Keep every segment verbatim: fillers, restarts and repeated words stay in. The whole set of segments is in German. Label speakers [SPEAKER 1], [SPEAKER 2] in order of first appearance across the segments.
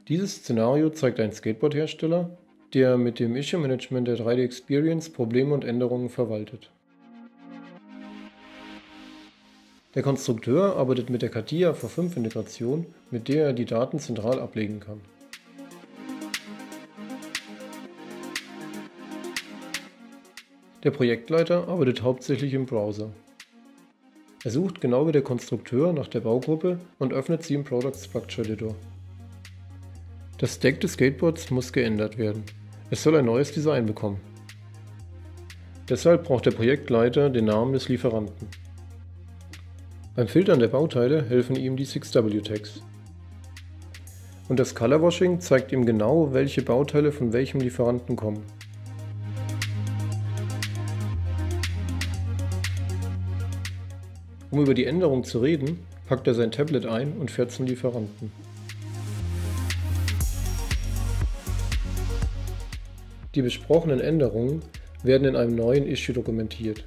[SPEAKER 1] Dieses Szenario zeigt einen Skateboard-Hersteller, der mit dem Issue-Management der drei D Experience Probleme und Änderungen verwaltet. Der Konstrukteur arbeitet mit der CATIA V fünf Integration, mit der er die Daten zentral ablegen kann. Der Projektleiter arbeitet hauptsächlich im Browser. Er sucht genau wie der Konstrukteur nach der Baugruppe und öffnet sie im Product Structure Editor. Das Stack des Skateboards muss geändert werden. Es soll ein neues Design bekommen. Deshalb braucht der Projektleiter den Namen des Lieferanten. Beim Filtern der Bauteile helfen ihm die six W Tags. Und das Color Washing zeigt ihm genau, welche Bauteile von welchem Lieferanten kommen. Um über die Änderung zu reden, packt er sein Tablet ein und fährt zum Lieferanten. Die besprochenen Änderungen werden in einem neuen Issue dokumentiert.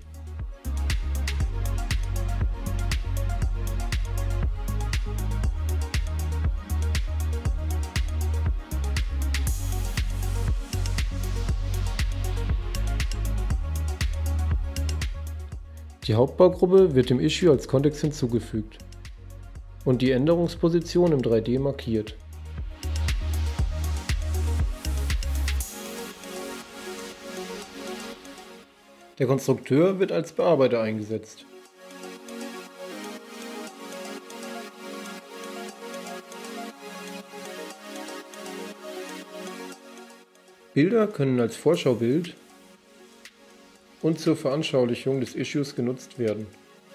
[SPEAKER 1] Die Hauptbaugruppe wird dem Issue als Kontext hinzugefügt und die Änderungsposition im drei D markiert. Der Konstrukteur wird als Bearbeiter eingesetzt. Bilder können als Vorschaubild und zur Veranschaulichung des Issues genutzt werden.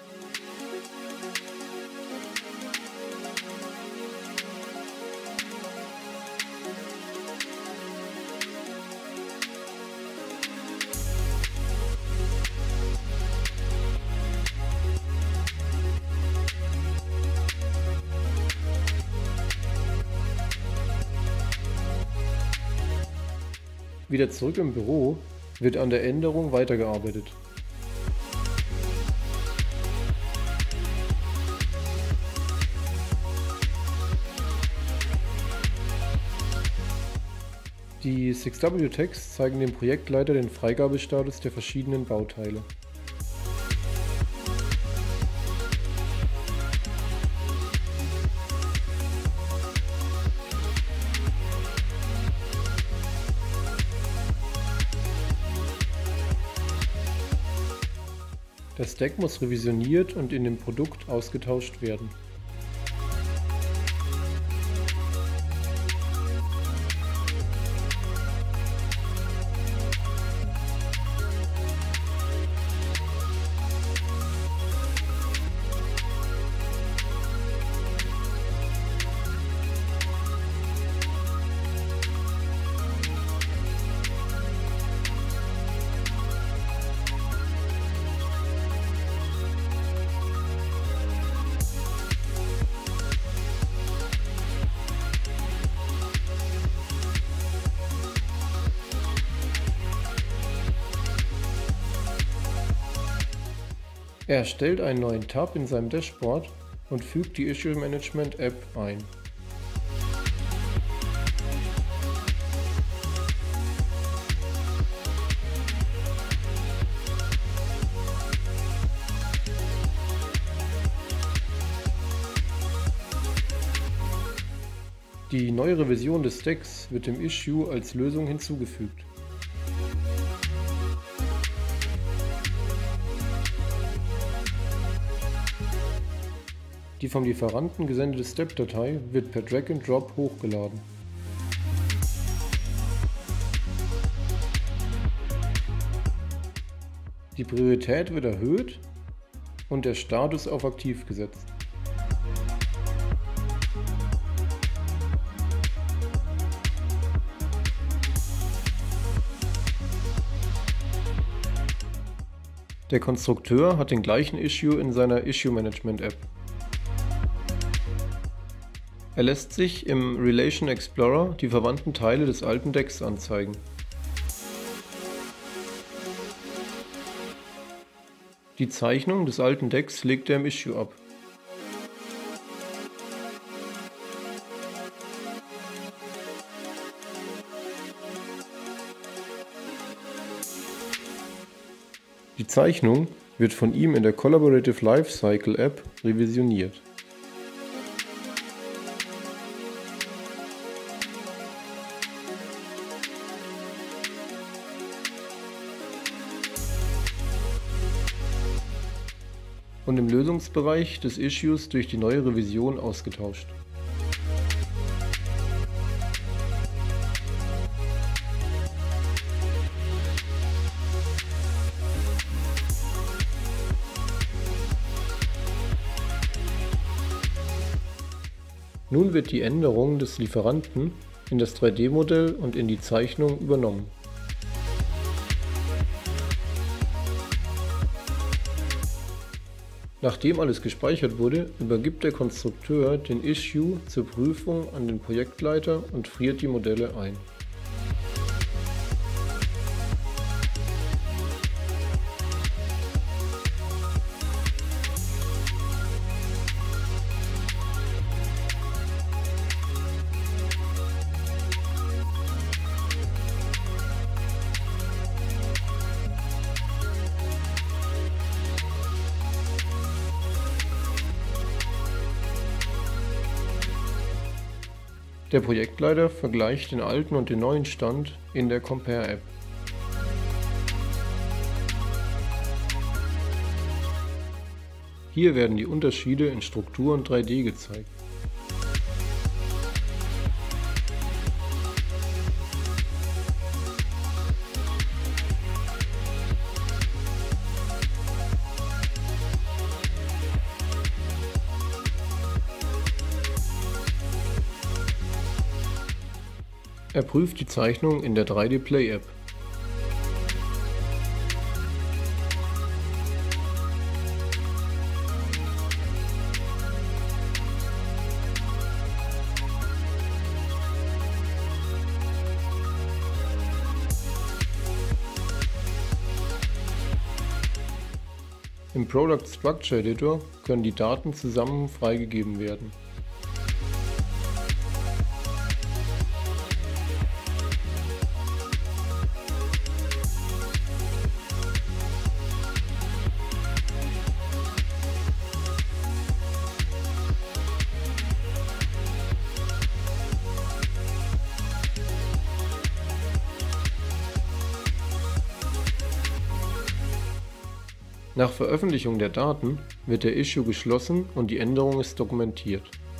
[SPEAKER 1] Wieder zurück im Büro wird an der Änderung weitergearbeitet. Die six W Tags zeigen dem Projektleiter den Freigabestatus der verschiedenen Bauteile. Das Stack muss revisioniert und in dem Produkt ausgetauscht werden. Er erstellt einen neuen Tab in seinem Dashboard und fügt die Issue Management App ein. Die neuere Version des Stacks wird dem Issue als Lösung hinzugefügt. Die vom Lieferanten gesendete Step-Datei wird per Drag and Drop hochgeladen. Die Priorität wird erhöht und der Status auf aktiv gesetzt. Der Konstrukteur hat den gleichen Issue in seiner Issue Management App. Er lässt sich im Relation Explorer die verwandten Teile des alten Decks anzeigen. Die Zeichnung des alten Decks legt er im Issue ab. Zeichnung wird von ihm in der Collaborative Lifecycle App revisioniert. Und im Lösungsbereich des Issues durch die neue Revision ausgetauscht. Nun wird die Änderung des Lieferanten in das drei D Modell und in die Zeichnung übernommen. Nachdem alles gespeichert wurde, übergibt der Konstrukteur den Issue zur Prüfung an den Projektleiter und friert die Modelle ein. Der Projektleiter vergleicht den alten und den neuen Stand in der Compare-App. Hier werden die Unterschiede in Struktur und drei D gezeigt. Er prüft die Zeichnung in der drei D Play App. Im Product Structure Editor können die Daten zusammen freigegeben werden. Nach Veröffentlichung der Daten wird der Issue geschlossen und die Änderung ist dokumentiert.